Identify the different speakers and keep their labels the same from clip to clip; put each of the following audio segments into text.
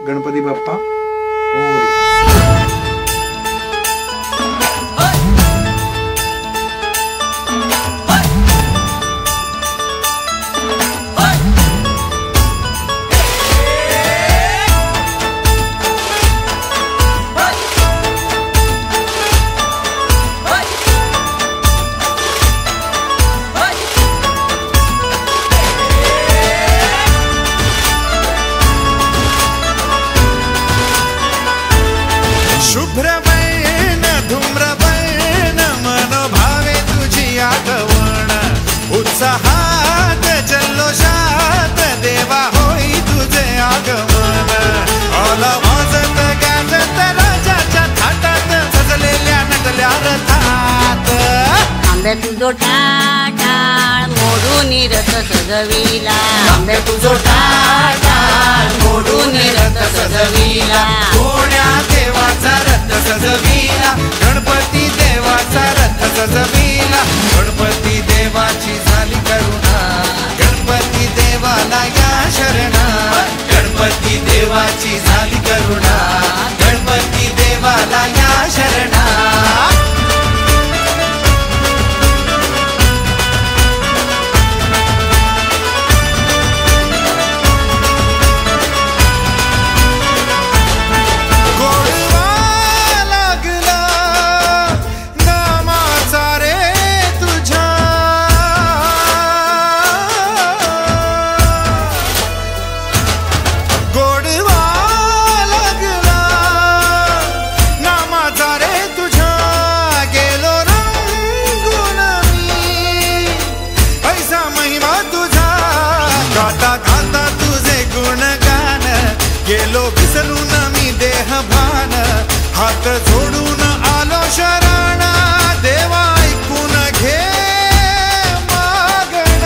Speaker 1: गणपती बाप्पा मोरया.
Speaker 2: शुभ्रवर्ण धूम्रवर्ण मनोभावे तुझी आगवण उत्साहात जल्लोषात देवा होई तुझे आगमन. आला वाजत गाजत राजाच्या थाटात सजलेल्या नटल्या रथात.
Speaker 3: आंबे तुझो टाटाळ मोडून रथ सजविला. आंबे तुझो टाटाळ मोडून रथ सजविला.
Speaker 2: कोण्या देवाचा रथ सजविला गणपती देवाचा रथ सजविला. गणपती देवाची झाली करुणा गणपती देवाला या शरणा. गणपती देवाची झाली करुणा गणपती देवाला या शरणा. गेलो विसरून मी देह भान हात जोडून आलो शरण. देवा ऐकून घे मागण.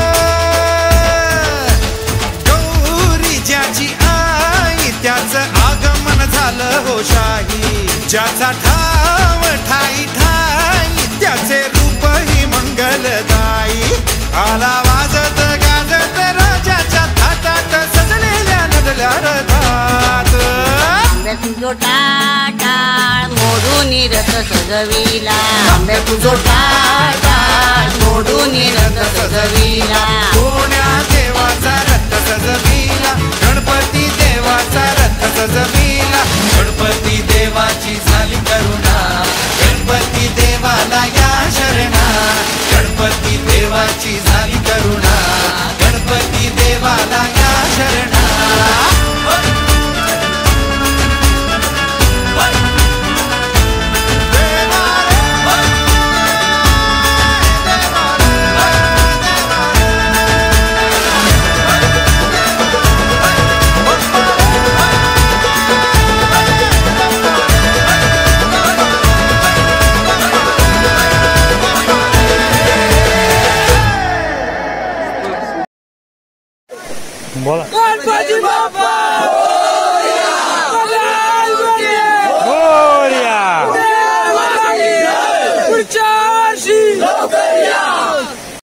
Speaker 2: गौरी ज्याची आई त्याचं आगमन झालं हो शाही. ज्याचा ठाव ठाई ठाई त्याचे रूप ही मंगलदायी. आला वाजत गाजत राजाच्या थाटात सजलेल्या नटल्या रथात.
Speaker 3: आंबे तुझो टाटाळ मोडून रथ सजविला. आंबे तुझो टाटाळ मोडून रथ सजविला.
Speaker 2: कोण्या देवाचा रथ सजविला गणपती देवाचा रथ सजविला. गणपती देवाची झाली करुणा गणपती देवाला या शरणा. गणपती देवाची झाली करुणा गणपती देवाला या शरणा.
Speaker 4: बोला
Speaker 5: गणपती बाप्पा मोरया.
Speaker 4: मोरया.